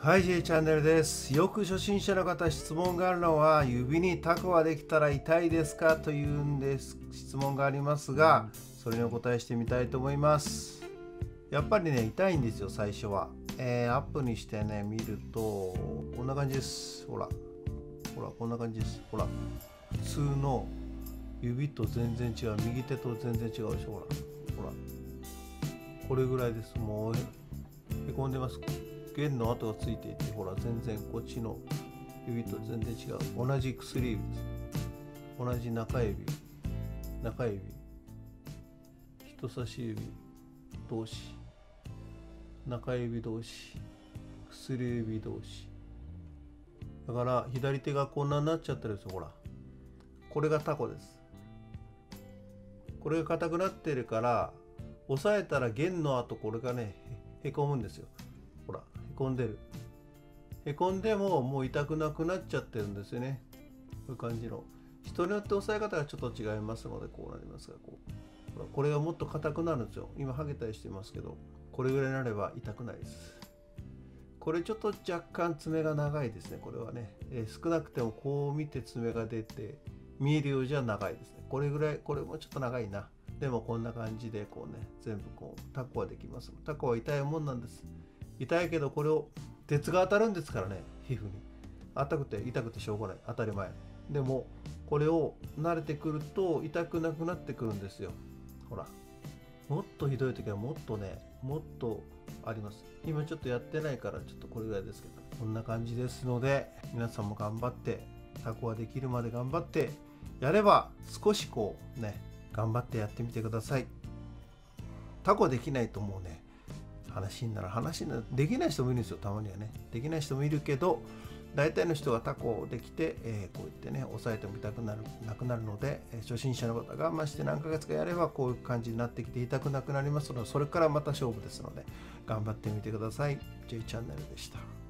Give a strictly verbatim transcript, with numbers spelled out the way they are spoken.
はい、J チャンネルです。よく初心者の方質問があるのは、指にタコができたら痛いですかというんです質問がありますが、それにお答えしてみたいと思います。やっぱりね、痛いんですよ、最初は。えー、アップにしてね、見るとこんな感じです。ほらほらこんな感じです。ほら普通の指と全然違う、右手と全然違うでしょ。ほらほらこれぐらいです。もうへこんでます。弦の跡がついていて、ほら全然こっちの指と全然違う。同じ薬指です。同じ中指中指人差し指同士、中指同士、薬指同士だから、左手がこんなになっちゃってるんですよ。ほらこれがタコです。これが硬くなってるから、押さえたら弦の跡、これがねへこむんですよ。ほらへこんでる。へこんでももう痛くなくなっちゃってるんですよね。こういう感じの。人によって押さえ方がちょっと違いますので、こうなりますが、こうほらこれがもっと硬くなるんですよ。今剥げたりしてますけど、これぐらいになれば痛くないです。これちょっと若干爪が長いですね。これはね、えー、少なくてもこう見て爪が出て見えるようじゃ長いですね。これぐらい、これもちょっと長いな。でもこんな感じでこうね、全部こうタコはできます。タコは痛いもんなんです。痛いけど、これを鉄が当たるんですからね、皮膚に。痛くて痛くてしょうがない。当たり前。でもこれを慣れてくると痛くなくなってくるんですよ。ほら。もっとひどい時はもっとね、もっとあります。今ちょっとやってないからちょっとこれぐらいですけど、こんな感じですので、皆さんも頑張ってタコができるまで頑張ってやれば、少しこうね、頑張ってやってみてください。タコできないともうね、話になら話になる。できない人もいるんですよ、たまにはね。できない人もいるけど、大体の人がタコできて、えー、こう言ってね、押さえても痛くなるなくなるので、えー、初心者の方が我慢して何ヶ月かやればこういう感じになってきて痛くなくなりますので、それからまた勝負ですので頑張ってみてください。J チャンネルでした。